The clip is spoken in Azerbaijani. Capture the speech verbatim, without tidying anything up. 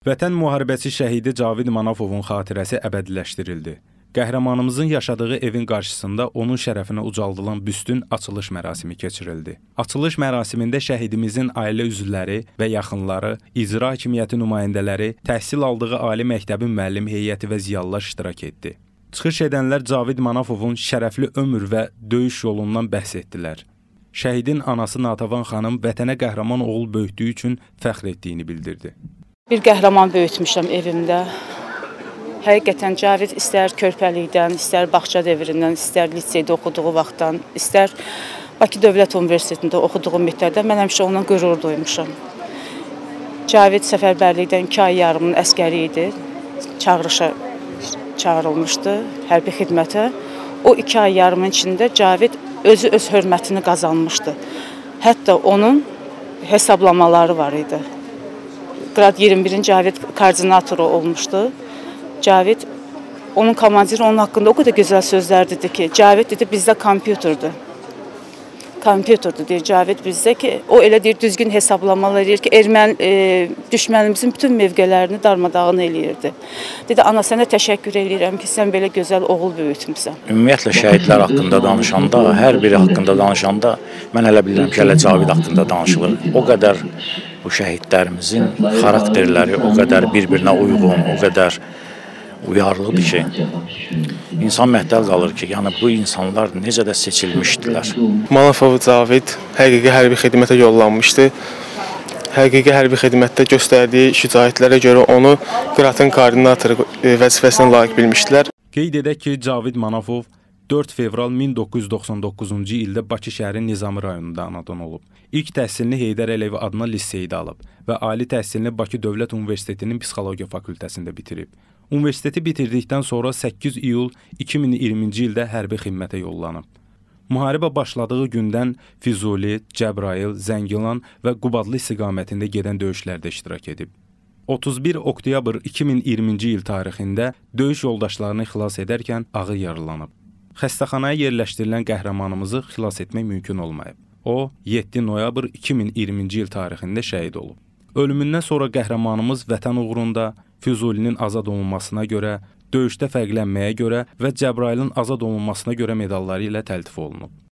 Vətən müharibəsi şəhidi Cavid Manafovun xatirəsi əbədiləşdirildi. Qəhrəmanımızın yaşadığı evin qarşısında onun şərəfinə ucaldılan büstün açılış mərasimi keçirildi. Açılış mərasimində şəhidimizin ailə üzvləri və yaxınları, icra hakimiyyəti nümayəndələri, təhsil aldığı ali məktəbin müəllim heyəti və ziyalılar iştirak etdi. Çıxış edənlər Cavid Manafovun şərəfli ömür və döyüş yolundan bəhs etdilər. Şəhidin anası Natavan xanım vətənə qəhrəman oğul böyütdüyü üçün fəxr etdiyini bildirdi. Bir qəhrəman böyütmüşəm evimdə. Həqiqətən Cavid istər körpəlikdən, istər bağça devrindən, istər liseydə oxuduğu vaxtdan, istər Bakı Dövlət Universitetində oxuduğu müddətdə mən həmişə ondan qürur duymuşam. Cavid səfərbərlikdən iki ay yarımın əskəri idi. Çağırışa çağırılmışdı hərbi xidmətə. O iki ay yarımın içində Cavid özü öz hörmətini qazanmışdı. Hətta onun hesablamaları var idi. Qrad iyirmi birinci Cavid koordinatoru olmuşdu. Cavid, onun komandiri onun haqqında o qədər gözəl sözlər dedi ki, Cavid dedi bizdə kompüterdir. Kompüterdir deyir Cavid bizdə ki, o elə deyir düzgün hesablamalar edir ki, erməni, e, düşmənimizin bütün mövqələrini darmadağın eləyirdi. Dedi, ana sənə təşəkkür edirəm ki, sən belə gözəl oğul böyütmüsən. Ümumiyyətlə şəhidlər haqqında danışanda, hər biri haqqında danışanda, mən elə bilirəm ki, elə Cavid haqqında danışılır. O qədər bu şəhidlərimizin xarakterləri o qədər bir-birinə uyğun, o qədər uyarlıdır ki, insan məhdəl qalır ki, yəni bu insanlar necə də seçilmişdilər. Manafov Cavid həqiqi hərbi xidmətə yollanmışdı. Həqiqi hərbi xidmətdə göstərdiyi şücaətlərə görə onu Qratın koordinatoru vəzifəsinə layiq bilmişdilər. Qeyd edək ki, Cavid Manafov dörd fevral min doqquz yüz doxsan doqquzuncu ildə Bakı şəhərin Nizami rayonunda anadan olub. İlk təhsilini Heydər Əliyev adına liseydə alıb və ali təhsilini Bakı Dövlət Universitetinin Psixologiya fakültəsində bitirib. Universiteti bitirdikdən sonra səkkiz iyul iki min iyirminci ildə hərbi xidmətə yollanıb. Müharibə başladığı gündən Füzuli, Cəbrayıl, Zəngilan və Qubadlı istiqamətində gedən döyüşlərdə iştirak edib. otuz bir oktyabr iki min iyirminci il tarixində döyüş yoldaşlarını xilas edərkən ağır yaralanıb. Xəstəxanaya yerləşdirilən qəhrəmanımızı xilas etmək mümkün olmayıb. O, yeddi noyabr iki min iyirminci il tarixində şəhid olub. Ölümündən sonra qəhrəmanımız vətən uğrunda, Füzulinin azad olunmasına görə, döyüşdə fərqlənməyə görə və Cəbrailin azad olunmasına görə medalları ilə təltif olunub.